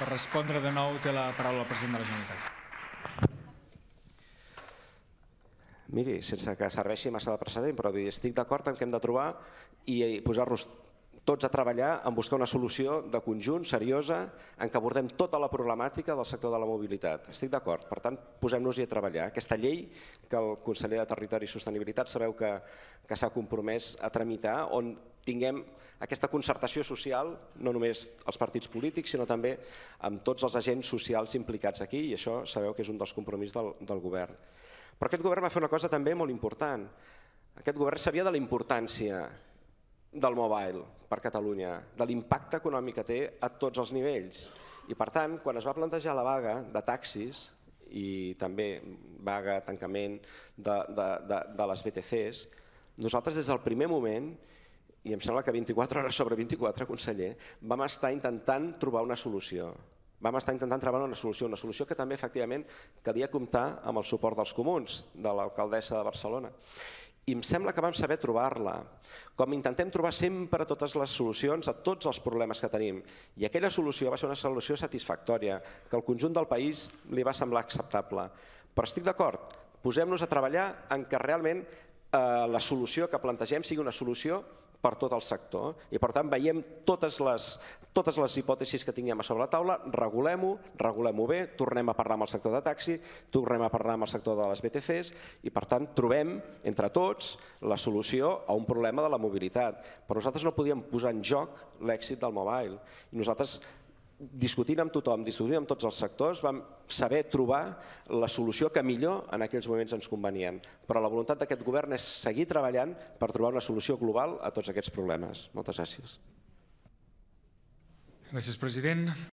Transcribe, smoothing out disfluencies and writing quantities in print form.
Per respondre de nou té la paraula el president de la Generalitat. Miri, sense que serveixi massa de precedent, però estic d'acord en que hem de trobar i posar-nos tots a treballar en buscar una solució de conjunt, seriosa, en què abordem tota la problemàtica del sector de la mobilitat. Estic d'acord, per tant, posem-nos-hi a treballar. Aquesta llei que el conseller de Territori i Sostenibilitat sabeu que s'ha compromès a tramitar, on tinguem aquesta concertació social, no només els partits polítics, sinó també amb tots els agents socials implicats aquí, i això sabeu que és un dels compromisos del govern. Però aquest govern va fer una cosa també molt important. Aquest govern sabia de la importància del mobile per Catalunya, de l'impacte econòmic que té a tots els nivells. I per tant, quan es va plantejar la vaga de taxis i també vaga, tancament de les BTCs, nosaltres des del primer moment, i em sembla que 24 hores sobre 24, conseller, vam estar intentant trobar una solució. Vam estar intentant trobar una solució que també efectivament calia comptar amb el suport dels comuns, de l'alcaldessa de Barcelona. I em sembla que vam saber trobar-la, com intentem trobar sempre totes les solucions a tots els problemes que tenim. I aquella solució va ser una solució satisfactòria, que al conjunt del país li va semblar acceptable. Però estic d'acord, posem-nos a treballar en que realment la solució que plantegem sigui una solució per tot el sector. I per tant veiem totes les hipòtesis que tinguem a sobre la taula, regulem-ho bé, tornem a parlar amb el sector de taxi, tornem a parlar amb el sector de les BTCs i per tant trobem entre tots la solució a un problema de la mobilitat. Però nosaltres no podíem posar en joc l'èxit del mobile. I nosaltres, discutint amb tothom, discutint amb tots els sectors, vam saber trobar la solució que millor en aquells moments ens convenien. Però la voluntat d'aquest govern és seguir treballant per trobar una solució global a tots aquests problemes. Moltes gràcies. Gràcies, president.